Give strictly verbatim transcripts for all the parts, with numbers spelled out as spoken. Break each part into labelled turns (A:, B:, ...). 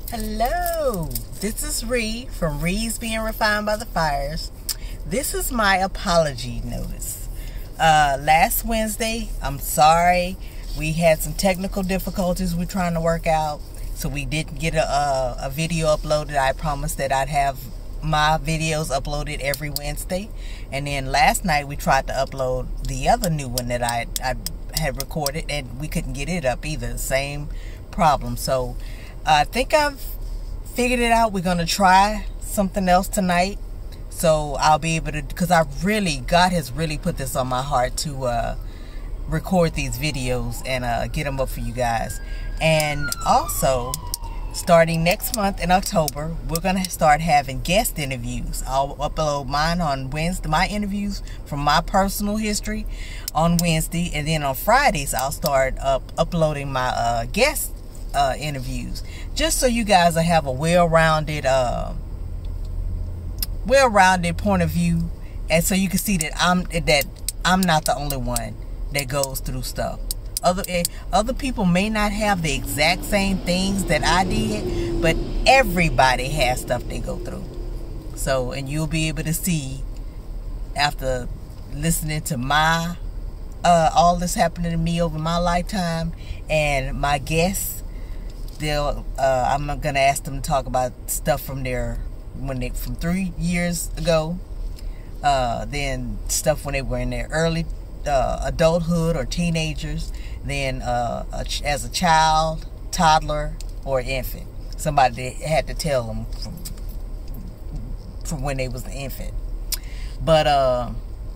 A: Hello, this is Ree from Ree's Being Refined by the Fires. This is my apology notice. Uh, last Wednesday, I'm sorry, we had some technical difficulties we're trying to work out, so we didn't get a, a, a video uploaded. I promised that I'd have my videos uploaded every Wednesday, and then last night we tried to upload the other new one that I, I had recorded, and we couldn't get it up either. Same problem. So I think I've figured it out. We're going to try something else tonight. So I'll be able to, because I really, God has really put this on my heart to uh, record these videos and uh, get them up for you guys. And also, starting next month in October, we're going to start having guest interviews. I'll upload mine on Wednesday, my interviews from my personal history on Wednesday. And then on Fridays, I'll start up uploading my uh, guest Uh, interviews, just so you guys will have a well-rounded uh, well-rounded point of view, and so you can see that I'm that I'm not the only one that goes through stuff. Other eh, other people may not have the exact same things that I did, but everybody has stuff they go through. So, and you'll be able to see after listening to my uh, all this happening to me over my lifetime and my guests. They'll, uh, I'm gonna ask them to talk about stuff from their when they from three years ago, uh, then stuff when they were in their early uh, adulthood or teenagers, then uh, a ch- as a child, toddler, or infant. Somebody had to tell them from from when they was an infant. But uh,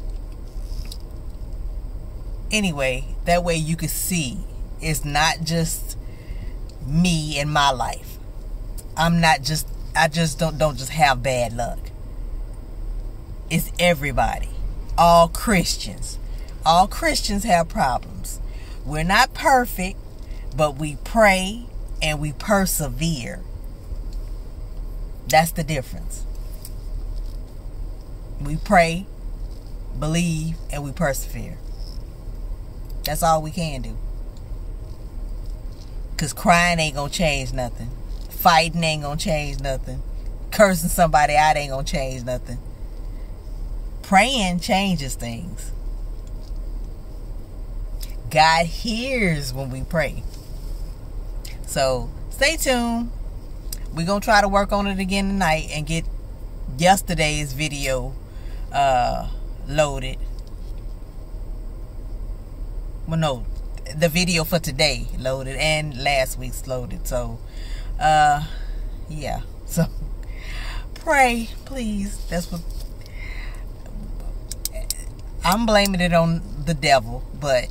A: anyway, that way you can see it's not just me and my life. I'm not just I just don't don't just have bad luck. It's everybody. All Christians. All Christians have problems. We're not perfect, but we pray and we persevere. That's the difference. We pray, believe, and we persevere. That's all we can do. Because crying ain't going to change nothing. Fighting ain't going to change nothing. Cursing somebody out ain't going to change nothing. Praying changes things. God hears when we pray. So, stay tuned. We're going to try to work on it again tonight and get yesterday's video uh, loaded. Well, no. The video for today loaded and last week's loaded. So uh yeah, so pray, please. That's what I'm blaming it on the devil, but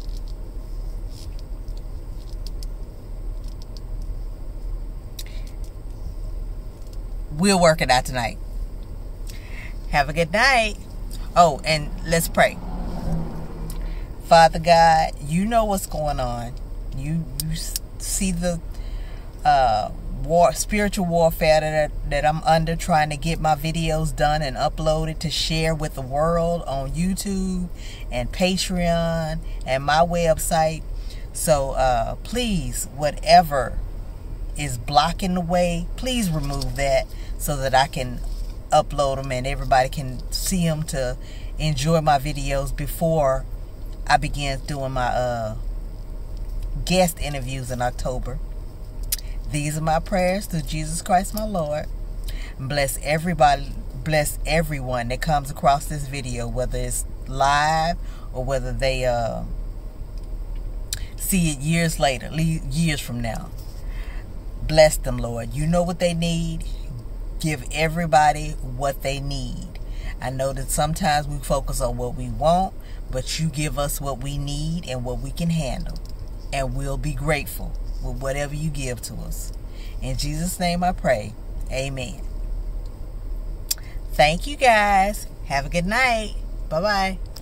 A: we'll work it out tonight. Have a good night. Oh, and let's pray. Father God, you know what's going on. You you see the uh, war, spiritual warfare that that I'm under, trying to get my videos done and uploaded to share with the world on YouTube and Patreon and my website. So uh, please, whatever is blocking the way, please remove that so that I can upload them and everybody can see them to enjoy my videos before I began doing my uh, guest interviews in October. These are my prayers through Jesus Christ my Lord. Bless everybody, bless everyone that comes across this video, whether it's live or whether they uh, see it years later, years from now. Bless them, Lord. You know what they need. Give everybody what they need. I know that sometimes we focus on what we want, but you give us what we need and what we can handle. And we'll be grateful with whatever you give to us. In Jesus' name I pray. Amen. Thank you guys. Have a good night. Bye-bye.